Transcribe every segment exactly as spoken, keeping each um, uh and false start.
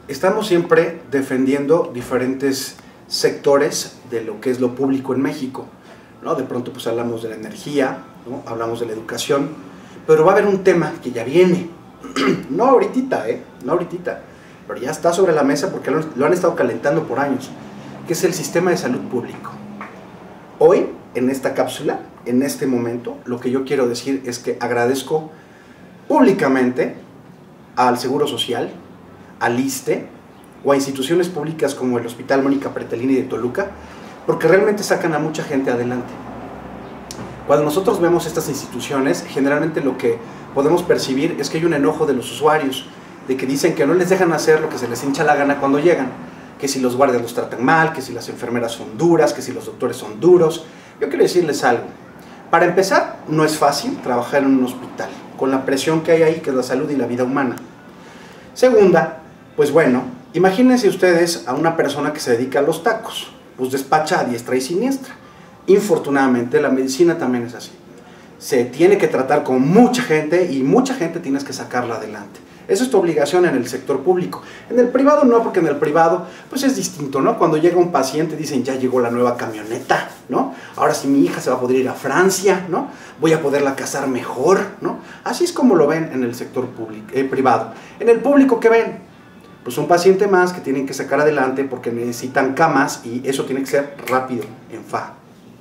Estamos siempre defendiendo diferentes sectores de lo que es lo público en México, ¿no? De pronto pues hablamos de la energía, ¿no? Hablamos de la educación, pero va a haber un tema que ya viene, no ahorita, ¿eh? No ahorita, pero ya está sobre la mesa porque lo, lo han estado calentando por años, que es el sistema de salud público. Hoy, en esta cápsula, en este momento, lo que yo quiero decir es que agradezco públicamente al Seguro Social, al ISSSTE o a instituciones públicas como el Hospital Mónica Pretelini de Toluca, porque realmente sacan a mucha gente adelante. Cuando nosotros vemos estas instituciones, generalmente lo que podemos percibir es que hay un enojo de los usuarios, de que dicen que no les dejan hacer lo que se les hincha la gana cuando llegan, que si los guardias los tratan mal, que si las enfermeras son duras, que si los doctores son duros. Yo quiero decirles algo. Para empezar, no es fácil trabajar en un hospital, con la presión que hay ahí, que es la salud y la vida humana. Segunda, pues bueno, imagínense ustedes a una persona que se dedica a los tacos, pues despacha a diestra y siniestra. Infortunadamente, la medicina también es así. Se tiene que tratar con mucha gente y mucha gente tienes que sacarla adelante. Esa es tu obligación en el sector público. En el privado no, porque en el privado pues es distinto, ¿no? Cuando llega un paciente dicen, ya llegó la nueva camioneta, ¿no? Ahora sí mi hija se va a poder ir a Francia, ¿no? Voy a poderla casar mejor, ¿no? Así es como lo ven en el sector público, eh, privado. En el público, ¿qué ven? Pues un paciente más que tienen que sacar adelante porque necesitan camas y eso tiene que ser rápido, en fa.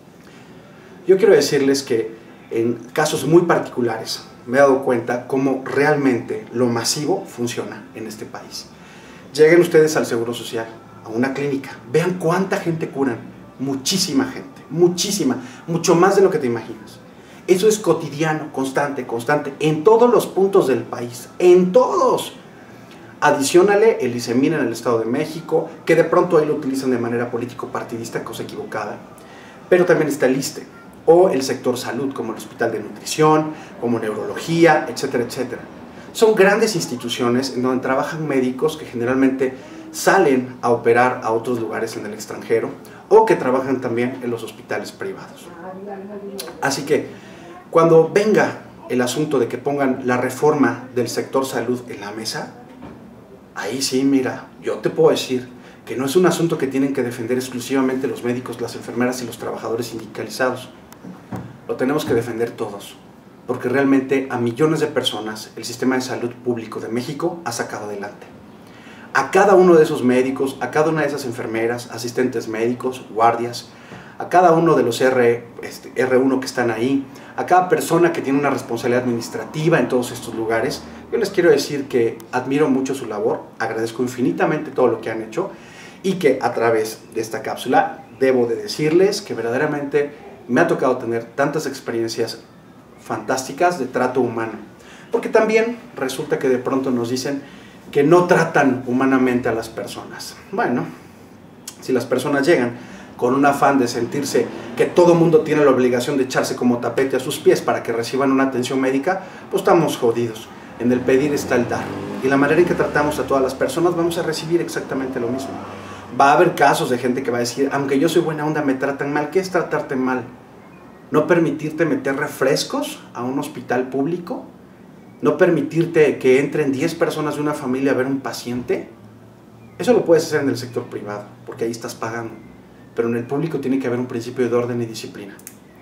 Yo quiero decirles que en casos muy particulares me he dado cuenta cómo realmente lo masivo funciona en este país. Lleguen ustedes al Seguro Social, a una clínica, vean cuánta gente curan, muchísima gente, muchísima, mucho más de lo que te imaginas. Eso es cotidiano, constante, constante, en todos los puntos del país, en todos. Adiciónale el ISEMIN en el Estado de México, que de pronto ahí lo utilizan de manera político-partidista, cosa equivocada, pero también está el ISSSTE, o el sector salud, como el Hospital de Nutrición, como Neurología, etcétera, etcétera. Son grandes instituciones en donde trabajan médicos que generalmente salen a operar a otros lugares en el extranjero o que trabajan también en los hospitales privados. Así que cuando venga el asunto de que pongan la reforma del sector salud en la mesa, ahí sí, mira, yo te puedo decir que no es un asunto que tienen que defender exclusivamente los médicos, las enfermeras y los trabajadores sindicalizados. Lo tenemos que defender todos, porque realmente a millones de personas el sistema de salud público de México ha sacado adelante. A cada uno de esos médicos, a cada una de esas enfermeras, asistentes médicos, guardias, a cada uno de los R, este, R uno que están ahí, a cada persona que tiene una responsabilidad administrativa en todos estos lugares, yo les quiero decir que admiro mucho su labor, agradezco infinitamente todo lo que han hecho y que a través de esta cápsula debo de decirles que verdaderamente me ha tocado tener tantas experiencias fantásticas de trato humano, porque también resulta que de pronto nos dicen que no tratan humanamente a las personas. Bueno, si las personas llegan con un afán de sentirse que todo mundo tiene la obligación de echarse como tapete a sus pies para que reciban una atención médica, pues estamos jodidos. En el pedir está el dar, y la manera en que tratamos a todas las personas vamos a recibir exactamente lo mismo. Va a haber casos de gente que va a decir, aunque yo soy buena onda, me tratan mal. ¿Qué es tratarte mal? ¿No permitirte meter refrescos a un hospital público? ¿No permitirte que entren diez personas de una familia a ver un paciente? Eso lo puedes hacer en el sector privado, porque ahí estás pagando. Pero en el público tiene que haber un principio de orden y disciplina.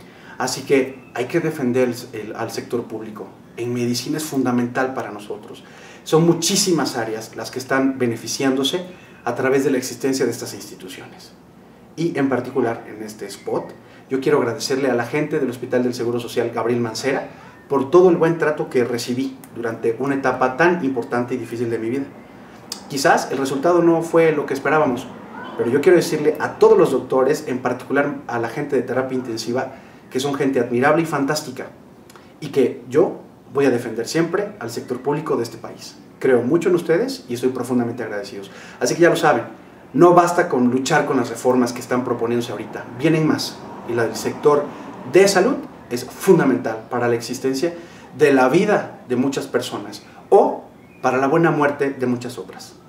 Así que hay que defender el, el, al sector público. En medicina es fundamental para nosotros. Son muchísimas áreas las que están beneficiándose a través de la existencia de estas instituciones. Y en particular en este spot, yo quiero agradecerle a la gente del Hospital del Seguro Social Gabriel Mancera por todo el buen trato que recibí durante una etapa tan importante y difícil de mi vida. Quizás el resultado no fue lo que esperábamos, pero yo quiero decirle a todos los doctores, en particular a la gente de terapia intensiva, que son gente admirable y fantástica, y que yo voy a defender siempre al sector público de este país. Creo mucho en ustedes y estoy profundamente agradecidos. Así que ya lo saben, no basta con luchar con las reformas que están proponiéndose ahorita, vienen más. Y la del sector de salud es fundamental para la existencia de la vida de muchas personas o para la buena muerte de muchas otras.